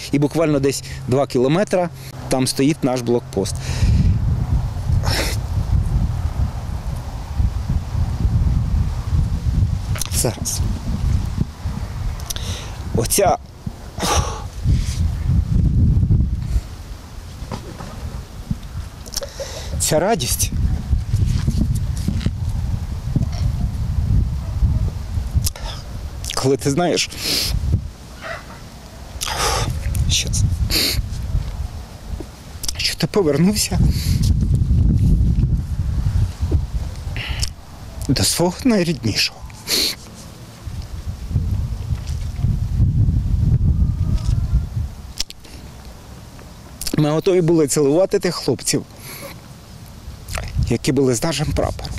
і буквально десь 2 кілометри там стоїть наш блокпост. Зараз. Ця радість, коли ти знаєш, що ти повернувся до свого найріднішого. Ми готові були цілувати тих хлопців, які були з нашим прапором.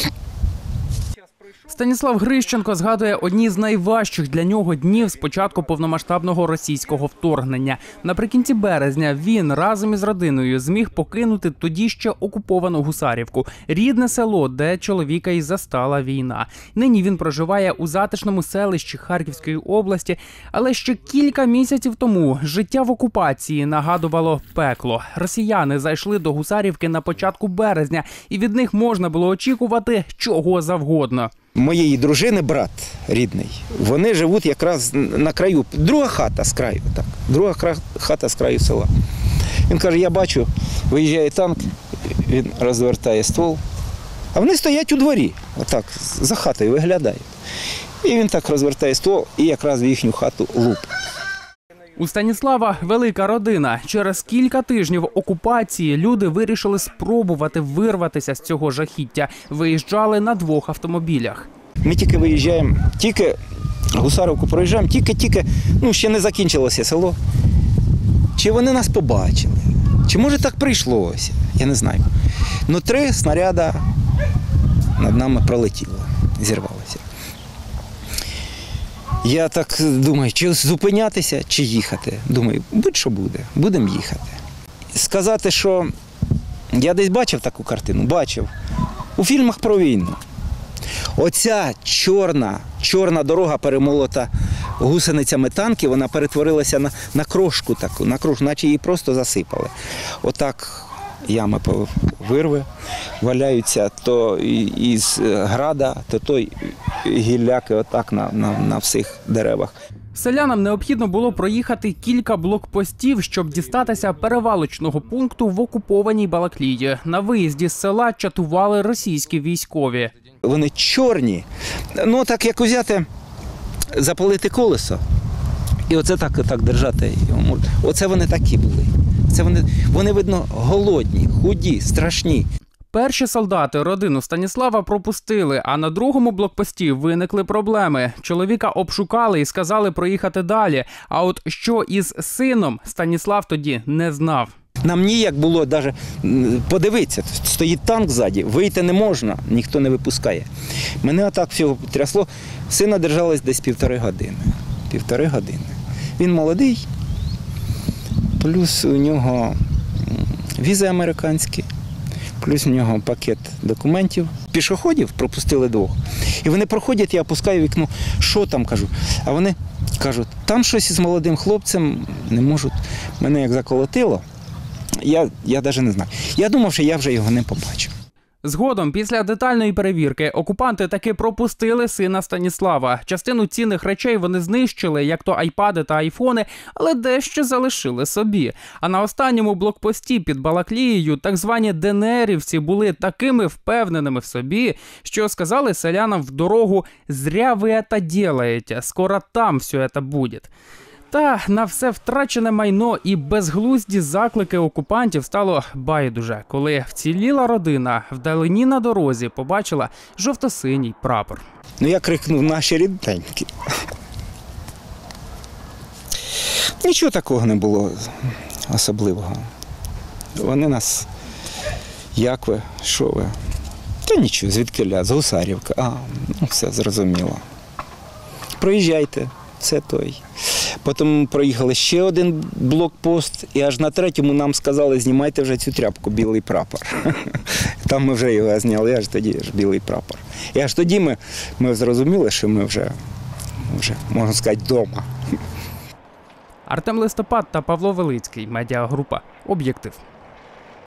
Станіслав Грищенко згадує одні з найважчих для нього днів з початку повномасштабного російського вторгнення. Наприкінці березня він разом із родиною зміг покинути тоді ще окуповану Гусарівку – рідне село, де чоловіка і застала війна. Нині він проживає у затишному селищі Харківської області, але ще кілька місяців тому життя в окупації нагадувало пекло. Росіяни зайшли до Гусарівки на початку березня, і від них можна було очікувати чого завгодно. Моєї дружини брат рідний, вони живуть якраз на краю, друга хата з краю, так, друга хата з краю села. Він каже, я бачу, виїжджає танк, він розвертає ствол, а вони стоять у дворі, отак, за хатою виглядають. І він так розвертає ствол і якраз в їхню хату луп. У Станіслава велика родина. Через кілька тижнів окупації люди вирішили спробувати вирватися з цього жахіття. Виїжджали на 2 автомобілях. Ми тільки виїжджаємо, тільки Гусарівку проїжджаємо, тільки, ще не закінчилося село. Чи вони нас побачили? Чи може так прийшлося? Я не знаю. 3 снаряди над нами пролетіло, зірвалося. Я так думаю, чи зупинятися, чи їхати. Думаю, будь-що буде, будемо їхати. Сказати, що я десь бачив таку картину, бачив. У фільмах про війну. Оця чорна дорога, перемолота гусеницями танків, вона перетворилася на крошку таку, наче її просто засипали. Отак ями вирви валяються, то із града, то гілляки отак на всіх деревах. Селянам необхідно було проїхати кілька блокпостів, щоб дістатися перевалочного пункту в окупованій Балаклії. На виїзді з села чатували російські військові. Вони чорні. Так як взяти, запалити колесо і оце так держати. Оце вони такі були. Вони, видно, голодні, худі, страшні. Перші солдати родину Станіслава пропустили, а на другому блокпості виникли проблеми. Чоловіка обшукали і сказали проїхати далі. А от що із сином, Станіслав тоді не знав. Нам ніяк було навіть подивитися, стоїть танк ззаді, вийти не можна, ніхто не випускає. Мене отак всього трясло, сина держалось десь 1,5 години. 1,5 години. Він молодий, плюс у нього візи американські, плюс у нього пакет документів. Пішоходів пропустили 2. І вони проходять, я опускаю вікно, що там, кажу. А вони кажуть, там щось із молодим хлопцем, не можуть. Мене як заколотило, я навіть не знаю. Я думав, що я вже його не побачу. Згодом, після детальної перевірки, окупанти таки пропустили сина Станіслава. Частину цінних речей вони знищили, як то айпади та айфони, але дещо залишили собі. А на останньому блокпості під Балаклією так звані ДНРівці були такими впевненими в собі, що сказали селянам в дорогу «Зря ви это делаете, скоро там все это будет». Та на все втрачене майно і безглузді заклики окупантів стало байдуже, коли вціліла родина вдалині на дорозі побачила жовто-синій прапор. Я крикнув «Наші рідненькі». Нічого такого не було особливого. Вони нас, як ви, що ви? Та нічого, звідкиля, з Гусарівка. Все зрозуміло. Проїжджайте, це той. Потім проїхали ще один блокпост, і аж на 3-му нам сказали, знімайте вже цю тряпку, білий прапор. Там ми вже його зняли, аж тоді білий прапор. І аж тоді ми зрозуміли, що ми вже, можна сказати, вдома. Артем Листопад та Павло Велицький. Медіагрупа «Об'єктив».